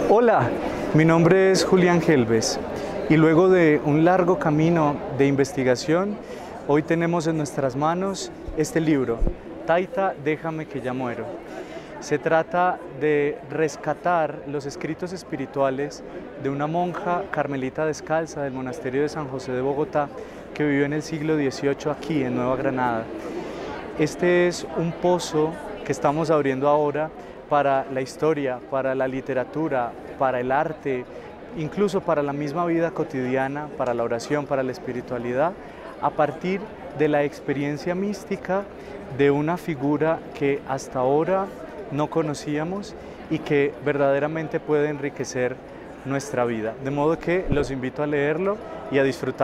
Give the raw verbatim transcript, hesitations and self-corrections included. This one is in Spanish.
Hola, mi nombre es Julián Gelbes y luego de un largo camino de investigación, hoy tenemos en nuestras manos este libro, Taita, déjame que ya muero. Se trata de rescatar los escritos espirituales de una monja carmelita descalza del monasterio de San José de Bogotá que vivió en el siglo dieciocho aquí en Nueva Granada. Este es un pozo que estamos abriendo ahora para la historia, para la literatura, para el arte, incluso para la misma vida cotidiana, para la oración, para la espiritualidad, a partir de la experiencia mística de una figura que hasta ahora no conocíamos y que verdaderamente puede enriquecer nuestra vida. De modo que los invito a leerlo y a disfrutar.